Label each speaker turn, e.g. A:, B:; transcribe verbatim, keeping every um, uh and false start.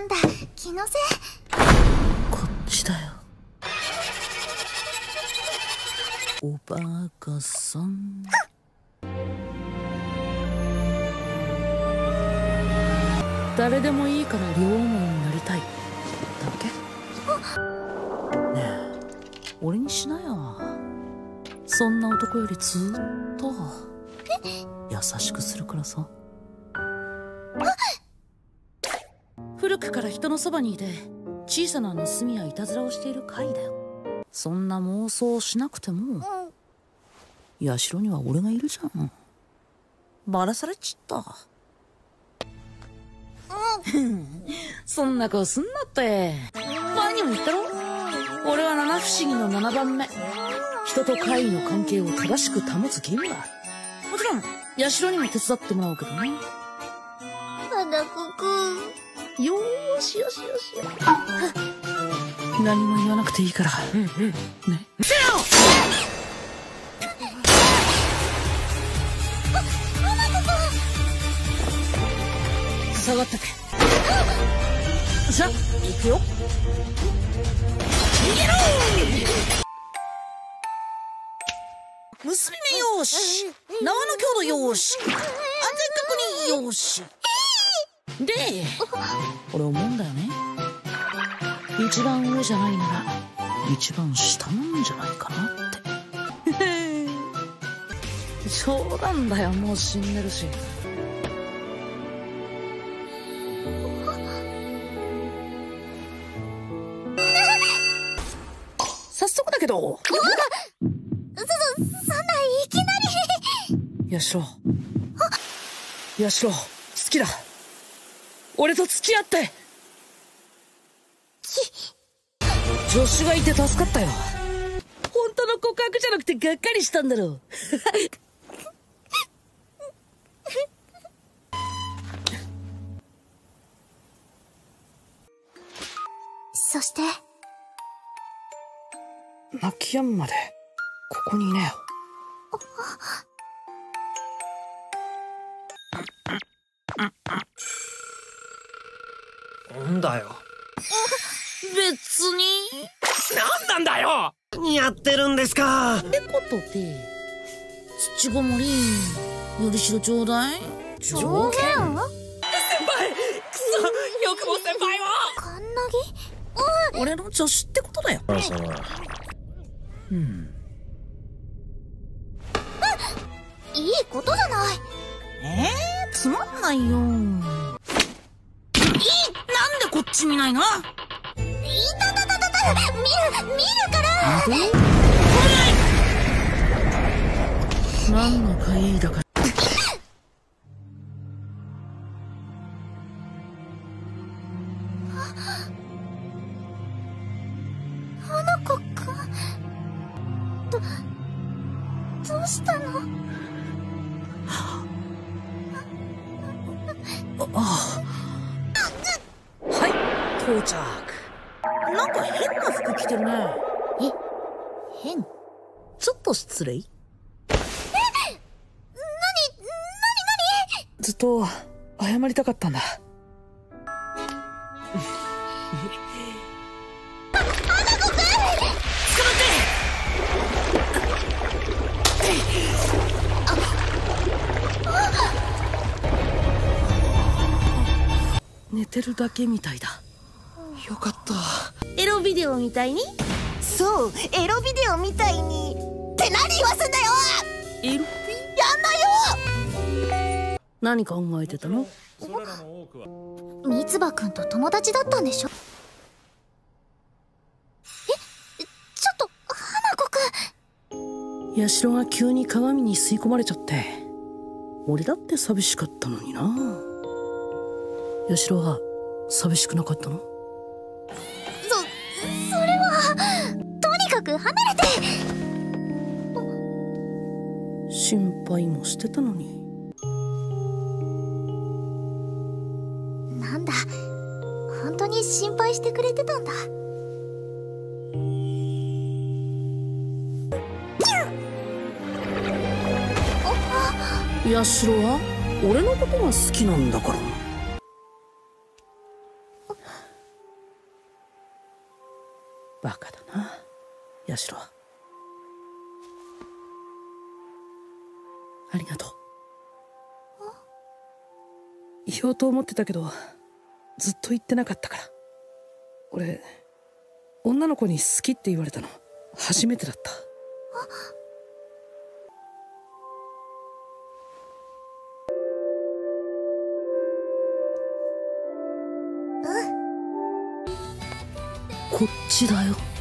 A: なんだ、気のせい。
B: こっちだよ。おバカさん。誰でもいいから両思いになりたいだけ。ねえ、俺にしなよ。そんな男よりずっと優しくするからさ。古くから人のそばにいて小さな盗みやいたずらをしている怪異だよ。そんな妄想をしなくても、ヤシロには俺がいるじゃん。バラされちった。そんな顔すんなって。前にも言ったろ、俺は七不思議の七番目。人と怪異の関係を正しく保つ義務がある。もちろんヤシロにも手伝ってもらおうけどね。
A: 花子くん。
B: よーしよしよし。何も言わなくていいから。うんうん。ね。せよ。下がってて。さあ、行くよ。逃げろー。結び目よーし。縄の強度よーし。安全確認よーし。で、俺思うんだよね。一番上じゃないなら一番下なんじゃないかなって。冗談だよ、もう死んでるし。早速だけど。そ、そ、
A: そんないきなり。
B: ヤシロ。ヤシロ、好きだ。俺と付き合って。助手がいて助かったよ。本当の告白じゃなくてがっかりしたんだろう。
A: そして
B: 泣き止むまでここにいなよ。
C: なんだよ。
B: 別に。
C: なんなんだよ。似合ってるんですか。
B: ってことで、土ごもりよりしろちょうだい。
A: 条件？
C: 先輩、くそ、よくも先輩は。
A: カンナギ？
B: 俺の助手ってことだよ。
C: あ、そう。
B: うん。
A: いいことじゃない。
B: えー、つまんないよ。なんでこっち見ないの？い
A: たたたたた、見る見るから。
B: 何の怪異だか。
A: 花子くん、どどうしたの？
B: ああ。到着。なんか変な服着てるね。
A: え、変？
B: ちょっと失礼。え？
A: なに、なになに？
B: ずっと謝りたかったんだ。
A: 花子くん！捕ま
B: って。寝てるだけみたいだ。
C: よかった。
B: エロビデオみたいに？
A: そう、エロビデオみたいに。って何言わせんだよ。
B: エロビ？
A: やんなよ。
B: 何考えてたの？
A: 三葉くんと友達だったんでしょ？え、ちょっと花子くん。
B: ヤシロが急に鏡に吸い込まれちゃって、俺だって寂しかったのにな。ヤシロは寂しくなかったの？
A: そ、それはとにかく離れて。
B: 心配もしてたのに。
A: なんだ、本当に心配してくれてたんだ。
B: ヤシロは俺のことが好きなんだから。 バカだな、ヤシロ。ありがとう。言おうと思ってたけどずっと言ってなかったから。俺女の子に好きって言われたの初めてだった。こっちだよ。